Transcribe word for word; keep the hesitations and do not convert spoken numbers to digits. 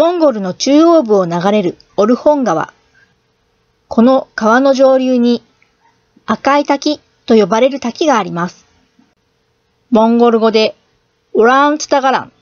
モンゴルの中央部を流れるオルホン川。この川の上流に赤い滝と呼ばれる滝があります。モンゴル語でオランツタガラン